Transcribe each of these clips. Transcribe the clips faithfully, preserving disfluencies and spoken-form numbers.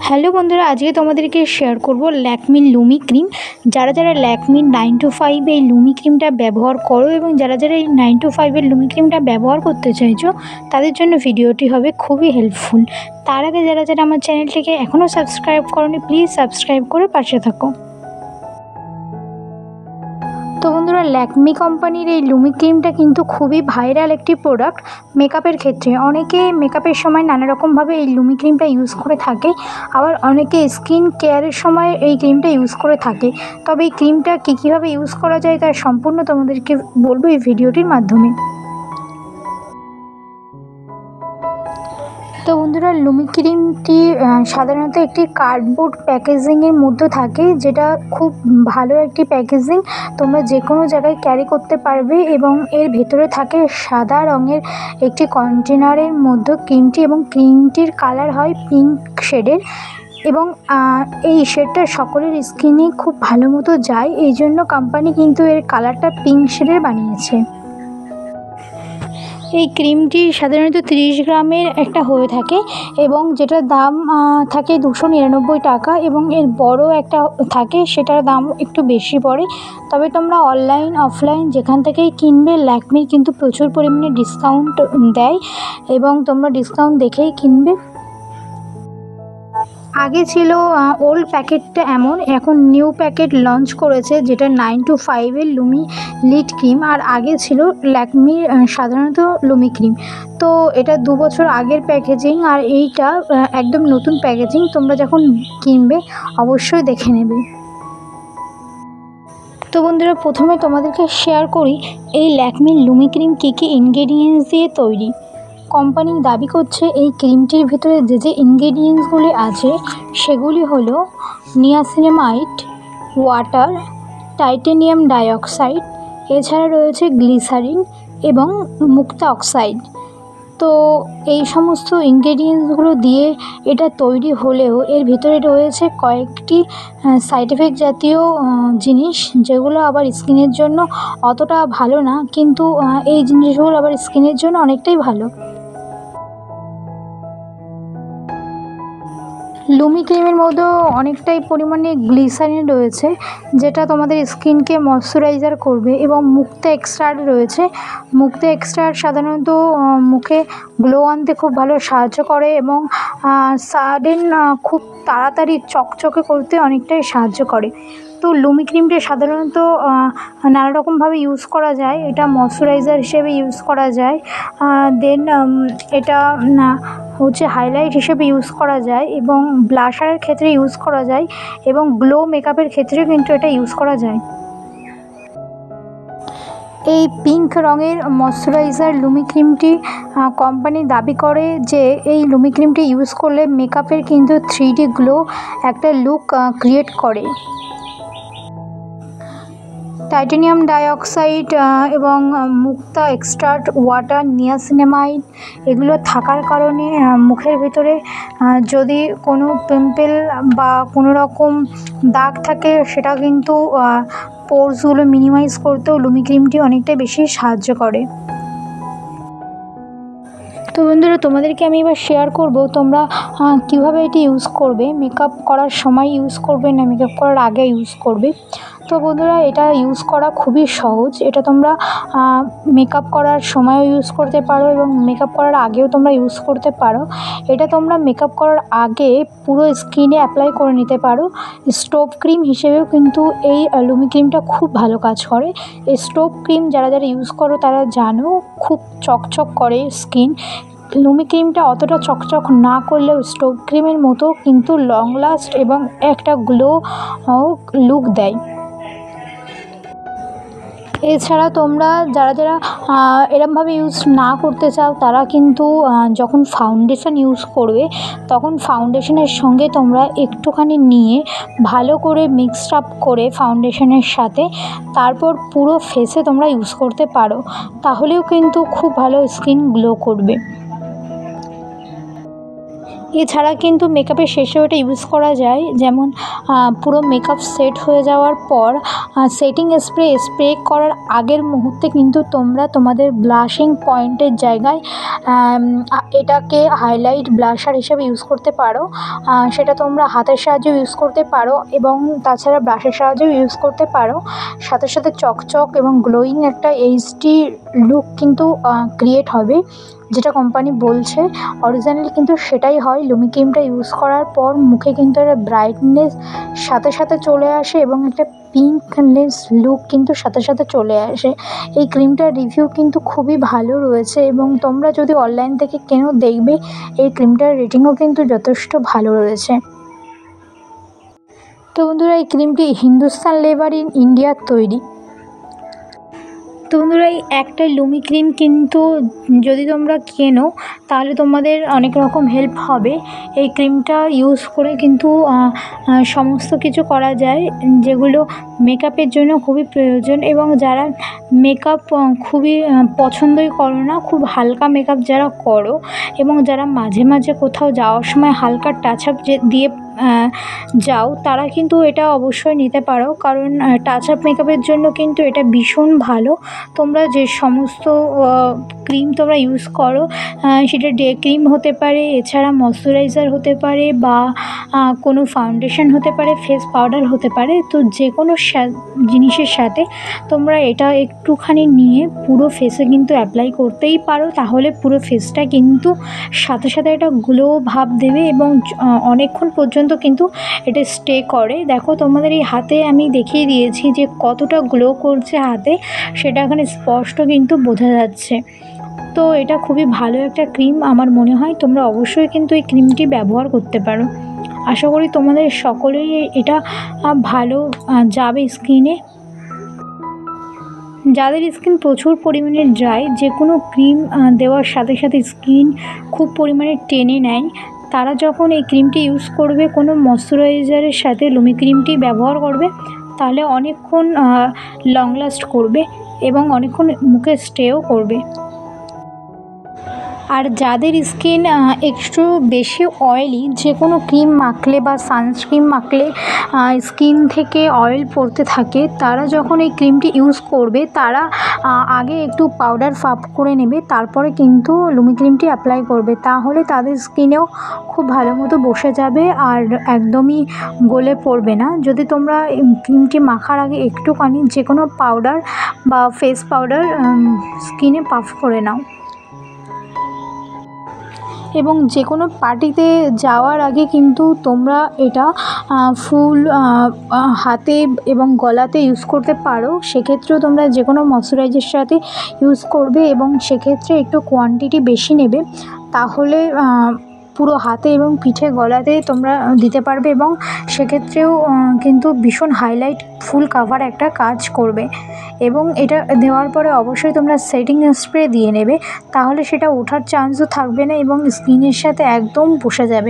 Hello বন্ধুরা, আজকে তোমাদেরকে শেয়ার করব ল্যাকমির লুমি ক্রিম। যারা যারা ল্যাকমির নাইন টু ফাইভ এই লুমি ক্রিমটা ব্যবহার করো এবং যারা যারা এই নাইন টু ফাইভের লুমি ক্রিমটা ব্যবহার করতে চাইছো তাদের জন্য ভিডিওটি হবে খুবই হেল্পফুল। তার আগে যারা যারা আমার চ্যানেলটিকে এখনও সাবস্ক্রাইব করোনি, প্লিজ সাবস্ক্রাইব করে পাশে থাকো। তো বন্ধুরা, ল্যাকমি কোম্পানির এই লুমি ক্রিমটা কিন্তু খুবই ভাইরাল একটি প্রোডাক্ট মেকআপের ক্ষেত্রে। অনেকে মেকআপের সময় নানা রকমভাবে এই লুমি ক্রিমটা ইউজ করে থাকে, আবার অনেকে স্কিন কেয়ারের সময় এই ক্রিমটা ইউজ করে থাকে। তবে এই ক্রিমটা কী কীভাবে ইউজ করা যায় তার সম্পূর্ণ তোমাদেরকে বলবো এই ভিডিওটির মাধ্যমে। তো বন্ধুরা, লুমি ক্রিমটি সাধারণত একটি কার্ডবোর্ড প্যাকেজিংয়ের মধ্যে থাকে, যেটা খুব ভালো একটি প্যাকেজিং। তোমরা যে কোনো জায়গায় ক্যারি করতে পারবে এবং এর ভেতরে থাকে সাদা রঙের একটি কন্টেনারের মধ্যে ক্রিমটি, এবং ক্রিমটির কালার হয় পিঙ্ক শেডের এবং এই শেডটা সকলের স্কিনে খুব ভালো মতো যায়। এই জন্য কোম্পানি কিন্তু এর কালারটা পিঙ্ক শেডের বানিয়েছে। এই ক্রিমটি সাধারণত তিরিশ গ্রামের একটা হয়ে থাকে এবং যেটার দাম থাকে দুশো নিরানব্বই টাকা, এবং এর বড় একটা থাকে সেটার দাম একটু বেশি পড়ে। তবে তোমরা অনলাইন অফলাইন যেখান থেকেই কিনবে, ল্যাকমির কিন্তু প্রচুর পরিমাণে ডিসকাউন্ট দেয় এবং তোমরা ডিসকাউন্ট দেখেই কিনবে। আগে ছিল ওল্ড প্যাকেটটা এমন, এখন নিউ প্যাকেট লঞ্চ করেছে যেটা নাইন টু ফাইভের লুমি লিড ক্রিম, আর আগে ছিল ল্যাকমির সাধারণত লুমি ক্রিম। তো এটা দু বছর আগের প্যাকেজিং, আর এইটা একদম নতুন প্যাকেজিং। তোমরা যখন কিনবে অবশ্যই দেখে নেবে। তো বন্ধুরা, প্রথমে তোমাদেরকে শেয়ার করি এই ল্যাকমির লুমি ক্রিম কী কী ইনগ্রেডিয়েন্টস দিয়ে তৈরি। কোম্পানি দাবি করছে এই ক্রিমটির ভিতরে যে যে ইনগ্রেডিয়েন্টসগুলি আছে সেগুলি হলো নিয়াসিনামাইড, ওয়াটার, টাইটানিয়াম ডাইঅক্সাইড, এছাড়া রয়েছে গ্লিসারিন এবং মুক্তা অক্সাইড। তো এই সমস্ত ইনগ্রেডিয়েন্টসগুলো দিয়ে এটা তৈরি হলেও এর ভিতরে রয়েছে কয়েকটি সাইড এফেক্ট জাতীয় জিনিস, যেগুলো আবার স্কিনের জন্য অতটা ভালো না, কিন্তু এই জিনিসগুলো আবার স্কিনের জন্য অনেকটাই ভালো। লুমি ক্রিমের মধ্যেও অনেকটাই পরিমাণে গ্লিসারিন রয়েছে, যেটা তোমাদের স্কিনকে ময়শ্চারাইজার করবে, এবং মুক্তা এক্সট্রাক্ট রয়েছে। মুক্তা এক্সট্রাক্ট সাধারণত মুখে গ্লো আনতে খুব ভালো সাহায্য করে এবং সাডেন খুব তাড়াতাড়ি চকচকে করতে অনেকটাই সাহায্য করে। তো লুমি ক্রিমটা সাধারণত নানা রকমভাবে ইউজ করা যায়। এটা ময়শ্চারাইজার হিসেবে ইউজ করা যায়, দেন এটা হচ্ছে হাইলাইট হিসেবে ইউজ করা যায়, এবং ব্লাশারের ক্ষেত্রে ইউজ করা যায়, এবং গ্লো মেকআপের ক্ষেত্রে কিন্তু এটা ইউজ করা যায়। এই পিঙ্ক রঙের ময়শ্চারাইজার লুমি ক্রিমটি কোম্পানি দাবি করে যে এই লুমি ক্রিমটি ইউজ করলে মেকআপের কিন্তু থ্রি ডি গ্লো একটা লুক ক্রিয়েট করে। টাইটানিয়াম ডাইঅক্সাইড এবং মুক্তা এক্সট্রাক্ট, ওয়াটার, নিয়াসিনামাইড এগুলো থাকার কারণে মুখের ভিতরে যদি কোনো পিম্পল বা কোনো রকম দাগ থাকে সেটা কিন্তু পোরসগুলো মিনিমাইজ করতেও লুমি ক্রিমটি অনেকটাই বেশি সাহায্য করে। তো বন্ধুরা, তোমাদেরকে আমি এবার শেয়ার করব তোমরা কীভাবে এটি ইউজ করবে। মেকআপ করার সময় ইউজ করবে না মেকআপ করার আগে ইউজ করবে। তো বন্ধুরা, এটা ইউজ করা খুবই সহজ। এটা তোমরা মেকআপ করার সময়ও ইউজ করতে পারো এবং মেকআপ করার আগেও তোমরা ইউজ করতে পারো। এটা তোমরা মেকআপ করার আগে পুরো স্কিনে অ্যাপ্লাই করে নিতে পারো। স্টোভ ক্রিম হিসেবেও কিন্তু এই লুমি ক্রিমটা খুব ভালো কাজ করে। এই স্টোভ ক্রিম যারা যারা ইউজ করো তারা জানো খুব চকচক করে স্কিন। লুমি ক্রিমটা অতটা চকচক না করলেও স্টোভ ক্রিমের মতো কিন্তু লং লাস্ট এবং একটা গ্লো লুক দেয়। এছাড়া তোমরা যারা যারা এরমভাবে ইউজ না করতে চাও তারা কিন্তু যখন ফাউন্ডেশন ইউজ করবে তখন ফাউন্ডেশনের সঙ্গে তোমরা একটুখানি নিয়ে ভালো করে মিক্সড আপ করে ফাউন্ডেশনের সাথে তারপর পুরো ফেসে তোমরা ইউজ করতে পারো, তাহলেও কিন্তু খুব ভালো স্কিন গ্লো করবে। এছাড়া কিন্তু মেকআপের শেষেও এটা ইউজ করা যায়, যেমন পুরো মেকআপ সেট হয়ে যাওয়ার পর সেটিং স্প্রে স্প্রে করার আগের মুহূর্তে কিন্তু তোমরা তোমাদের ব্লাশিং পয়েন্টের জায়গায় এটাকে হাইলাইট ব্লাশার হিসেবে ইউজ করতে পারো। সেটা তোমরা হাতের সাহায্যে ইউজ করতে পারো এবং তাছাড়া ব্রাশের সাহায্যেও ইউজ করতে পারো। সাথে সাথে চকচক এবং গ্লোয়িং একটা এইচডি লুক কিন্তু ক্রিয়েট হবে, যেটা কোম্পানি বলছে। অরিজিনালি কিন্তু সেটাই হয়। লুমি ক্রিমটা ইউজ করার পর মুখে কিন্তু একটা ব্রাইটনেস সাথে সাথে চলে আসে এবং একটা পিঙ্কনেস লুক কিন্তু সাথে সাথে চলে আসে। এই ক্রিমটার রিভিউ কিন্তু খুবই ভালো রয়েছে এবং তোমরা যদি অনলাইন থেকে কেনো দেখবে এই ক্রিমটার রেটিংও কিন্তু যথেষ্ট ভালো রয়েছে। তো বন্ধুরা, এই ক্রিমটি হিন্দুস্তান লেবার ইন ইন্ডিয়ার তৈরি। তো বন্ধুরা, এই একটা লুমি ক্রিম কিন্তু যদি তোমরা কেনো তাহলে তোমাদের অনেক রকম হেল্প হবে। এই ক্রিমটা ইউজ করে কিন্তু সমস্ত কিছু করা যায় যেগুলো মেকআপের জন্য খুবই প্রয়োজন, এবং যারা মেকআপ খুবই পছন্দই করো না, খুব হালকা মেকআপ যারা করো এবং যারা মাঝে মাঝে কোথাও যাওয়ার সময় হালকা টাচ আপ দিয়ে যাও, তারা কিন্তু এটা অবশ্যই নিতে পারো, কারণ টাচ আপ মেকআপের জন্য কিন্তু এটা ভীষণ ভালো। তোমরা যে সমস্ত ক্রিম তোমরা ইউজ করো সেটা ডে ক্রিম হতে পারে, এছাড়া ময়শ্চারাইজার হতে পারে, বা কোনো ফাউন্ডেশন হতে পারে, ফেস পাউডার হতে পারে, তো যে কোনো জিনিসের সাথে তোমরা এটা একটুখানি নিয়ে পুরো ফেসে কিন্তু অ্যাপ্লাই করতেই পারো। তাহলে পুরো ফেসটা কিন্তু সাথে সাথে একটা গ্লো ভাব দেবে এবং অনেকক্ষণ পর্যন্ত কিন্তু এটা স্টে করে। দেখো, তোমাদের এই হাতে আমি দেখিয়ে দিয়েছি যে কতটা গ্লো করছে হাতে, সেটা এখানে স্পষ্ট কিন্তু বোঝা যাচ্ছে। তো এটা খুবই ভালো একটা ক্রিম, আমার মনে হয় তোমরা অবশ্যই কিন্তু এই ক্রিমটি ব্যবহার করতে পারো। আশা করি তোমাদের সকলেই এটা ভালো যাবে স্কিনে। যাদের স্কিন প্রচুর পরিমাণে ড্রাই, যে কোনো ক্রিম দেওয়ার সাথে সাথে স্কিন খুব পরিমাণে টেনে নেয়, তারা যখন এই ক্রিমটি ইউজ করবে, কোনো ময়শ্চারাইজারের সাথে লুমি ক্রিমটি ব্যবহার করবে, তাহলে অনেকক্ষণ লং লাস্ট করবে এবং অনেকক্ষণ মুখে স্টেও করবে। আর যাদের স্কিন একটু বেশি অয়েলি, যে কোনো ক্রিম মাখলে বা সানস্ক্রিন মাখলে স্কিন থেকে অয়েল পড়তে থাকে, তারা যখন এই ক্রিমটি ইউজ করবে তারা আগে একটু পাউডার ফাপ করে নেবে, তারপরে কিন্তু লুমি ক্রিমটি অ্যাপ্লাই করবে। তাহলে তাদের স্কিনেও খুব ভালো মতো বসে যাবে আর একদমই গলে পড়বে না। যদি তোমরা ক্রিমটি মাখার আগে একটুখানি যে কোনো পাউডার বা ফেস পাউডার স্কিনে পাফ করে নাও, এবং যে কোনো পার্টিতে যাওয়ার আগে কিন্তু তোমরা এটা ফুল হাতে এবং গলাতে ইউজ করতে পারো। সেক্ষেত্রেও তোমরা যে কোনো ময়শ্চারাইজারের সাথে ইউজ করবে এবং সেক্ষেত্রে একটু কোয়ান্টিটি বেশি নেবে, তাহলে পুরো হাতে এবং পিঠে গলাতে তোমরা দিতে পারবে এবং সেক্ষেত্রেও কিন্তু ভীষণ হাইলাইট ফুল কাভার একটা কাজ করবে। এবং এটা দেওয়ার পরে অবশ্যই তোমরা সেটিং স্প্রে দিয়ে নেবে, তাহলে সেটা ওঠার চান্সও থাকবে না এবং স্কিনের সাথে একদম বসে যাবে।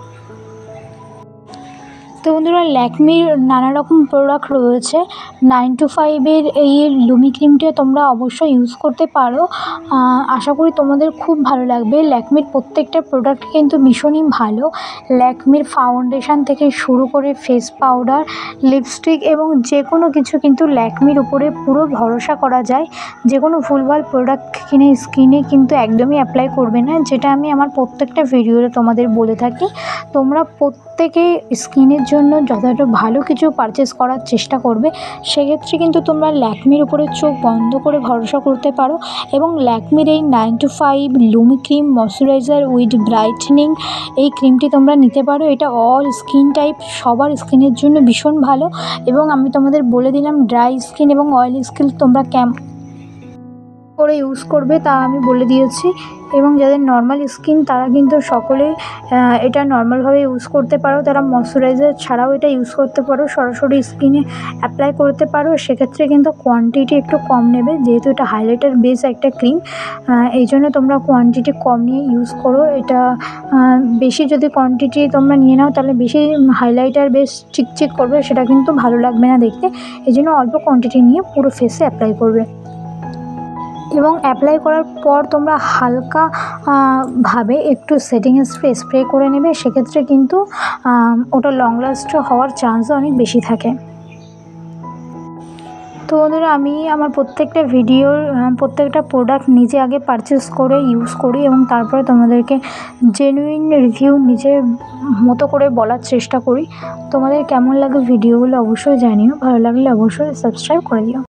তো বন্ধুরা, ল্যাকমির নানা রকম প্রোডাক্ট রয়েছে। নাইন টু ফাইভের এই লুমি ক্রিমটা তোমরা অবশ্যই ইউজ করতে পারো, আশা করি তোমাদের খুব ভালো লাগবে। ল্যাকমির প্রত্যেকটা প্রোডাক্ট কিন্তু ভীষণই ভালো। ল্যাকমির ফাউন্ডেশন থেকে শুরু করে ফেস পাউডার, লিপস্টিক এবং যে কোনো কিছু কিন্তু ল্যাকমির উপরে পুরো ভরসা করা যায়। যে কোনো ভুলভাল প্রোডাক্ট কিনে স্কিনে কিন্তু একদমই অ্যাপ্লাই করবে না, যেটা আমি আমার প্রত্যেকটা ভিডিওতে তোমাদের বলে থাকি। তোমরা প্রত্যেকে স্কিনের জন্য যথাযথ ভালো কিছু পারচেস করার চেষ্টা করবে। সেক্ষেত্রে কিন্তু তোমরা ল্যাকমির উপরে চোখ বন্ধ করে ভরসা করতে পারো এবং ল্যাকমির এই nine to five Lumi cream moisturiser with brightening এই ক্রিমটি তোমরা নিতে পারো। এটা অল স্কিন টাইপ সবার স্কিনের জন্য ভীষণ ভালো, এবং আমি তোমাদের বলে দিলাম ড্রাই স্কিন এবং অয়েলি স্কিন তোমরা কেমন করে ইউজ করবে তা আমি বলে দিয়েছি। এবং যাদের নর্মাল স্কিন তারা কিন্তু সকলে এটা নর্মালভাবে ইউজ করতে পারো, তারা ময়শ্চারাইজার ছাড়াও এটা ইউজ করতে পারো, সরাসরি স্কিনে অ্যাপ্লাই করতে পারো। সেক্ষেত্রে কিন্তু কোয়ান্টিটি একটু কম নেবে, যেহেতু এটা হাইলাইটার বেস একটা ক্রিম, এই জন্য তোমরা কোয়ান্টিটি কম নিয়ে ইউজ করো। এটা বেশি যদি কোয়ান্টিটি তোমরা নিয়ে নাও তাহলে বেশি হাইলাইটার বেস চিকচিক করবে, সেটা কিন্তু ভালো লাগবে না দেখতে। এই জন্য অল্প কোয়ান্টিটি নিয়ে পুরো ফেসে অ্যাপ্লাই করবে। এবং অ্যাপ্লাই করার পর তোমরা হালকা ভাবে একটু সেটিং স্প্রে স্প্রে করে নেবে, সেক্ষেত্রে কিন্তু ওটা লং লাস্ট হওয়ার চান্সও অনেক বেশি থাকে। তো বন্ধুরা আমি আমার প্রত্যেকটা ভিডিওর প্রত্যেকটা প্রোডাক্ট নিজে আগে পারচেস করে ইউজ করি এবং তারপরে তোমাদেরকে জেনুইন রিভিউ নিজের মতো করে বলার চেষ্টা করি। তোমাদের কেমন লাগে ভিডিওগুলো অবশ্যই জানিও, ভালো লাগলে অবশ্যই সাবস্ক্রাইব করে দিও।